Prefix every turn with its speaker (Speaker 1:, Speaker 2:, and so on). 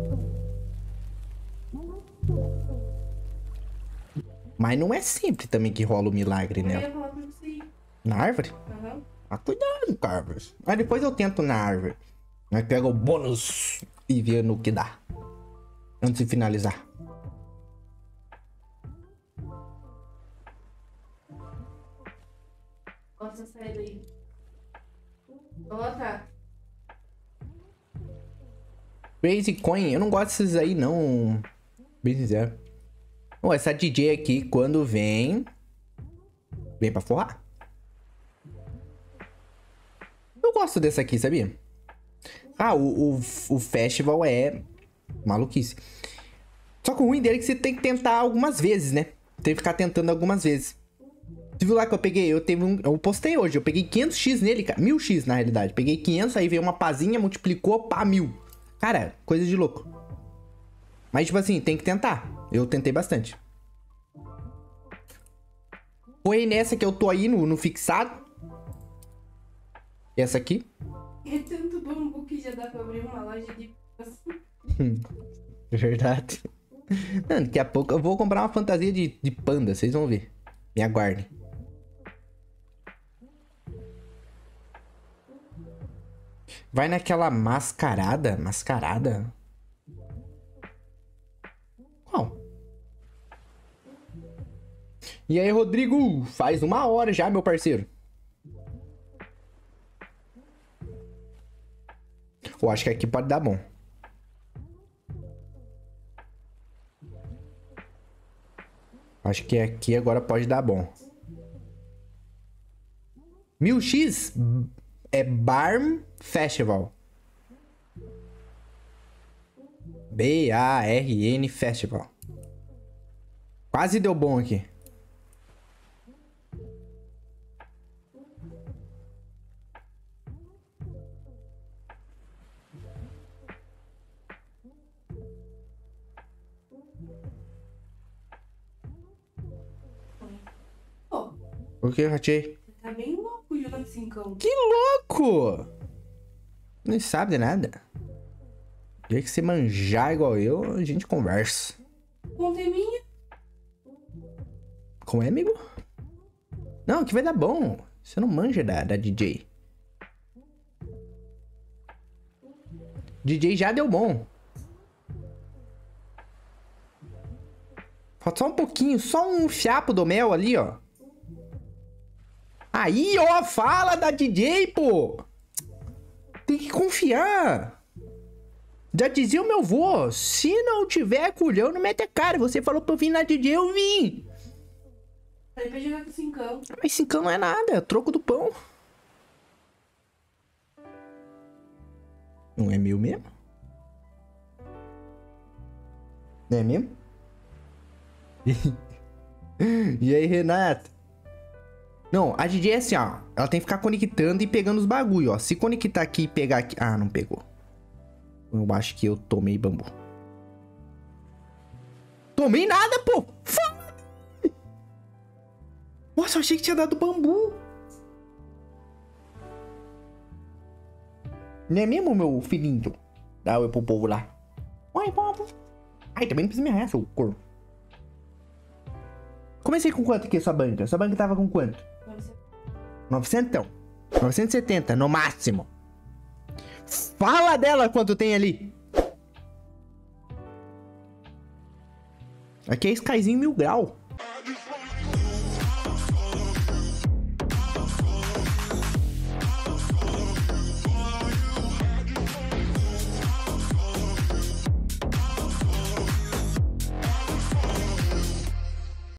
Speaker 1: Mas não é sempre também que rola o milagre,
Speaker 2: Eu ia
Speaker 1: né?
Speaker 2: falar pra você ir.
Speaker 1: Na árvore?
Speaker 2: Aham.
Speaker 1: Ah, cuidado, Carlos. Mas depois eu tento na árvore. Nós pega o bônus e vê no que dá. Antes de finalizar.
Speaker 2: Gosta dessa saída aí. Coloca.
Speaker 1: Crazy Coin, eu não gosto desses aí, não. Bem sincero. Bom, essa DJ aqui, quando vem... Vem pra forrar. Eu gosto dessa aqui, sabia? Ah, o festival é maluquice. Só que o ruim dele é que você tem que tentar algumas vezes, né? Tem que ficar tentando algumas vezes. Você viu lá que eu peguei? Eu postei hoje. Eu peguei 500x nele, cara. 1000x na realidade. Peguei 500, aí veio uma pazinha, multiplicou, pá, 1000. Cara, coisa de louco. Mas, tipo assim, tem que tentar. Eu tentei bastante. Foi nessa que eu tô aí no fixado. Essa aqui.
Speaker 2: É tanto bambu que já dá pra abrir uma loja de...
Speaker 1: Verdade. Mano, daqui a pouco eu vou comprar uma fantasia de panda. Vocês vão ver. Me aguardem. Vai naquela mascarada. Mascarada? Qual? E aí, Rodrigo? Faz 1 hora já, meu parceiro. Eu acho que aqui pode dar bom. Acho que aqui agora pode dar bom. 1000x é Barn Festival. B-A-R-N Festival. Quase deu bom aqui.
Speaker 2: Pô,
Speaker 1: Por que eu ratei?
Speaker 2: tá bem louco jogando 5.
Speaker 1: Que louco! Não sabe de nada. Já que você manjar igual eu, a gente conversa.
Speaker 2: Conta é minha.
Speaker 1: Como é, amigo? Não, que vai dar bom. Você não manja da DJ. DJ já deu bom. Falta só um pouquinho, só um fiapo do mel ali, ó. Aí, ó, fala da DJ, pô. Tem que confiar. Já dizia o meu vô, se não tiver culhão, não mete a cara. Você falou pra eu vir na DJ, eu vim.
Speaker 2: Falei pra jogar com 5.
Speaker 1: Mas 5 não é nada, é troco do pão. Não é meu mesmo? Não é mesmo? E aí, Renato? Não, a DJ é assim, ó. Ela tem que ficar conectando e pegando os bagulho, ó. Se conectar aqui e pegar aqui... Ah, não pegou. Eu acho que eu tomei bambu. Tomei nada, pô! Nossa, eu achei que tinha dado bambu. Não é mesmo, meu filhinho? Dá oi pro povo lá. Oi, povo. Ai, também não precisa me arranhar, seu corpo. Comecei com quanto aqui, sua banca? Sua banca tava com quanto? 900 então. 970, no máximo. Fala dela quanto tem ali. Aqui é Skyzinho 1000 grau.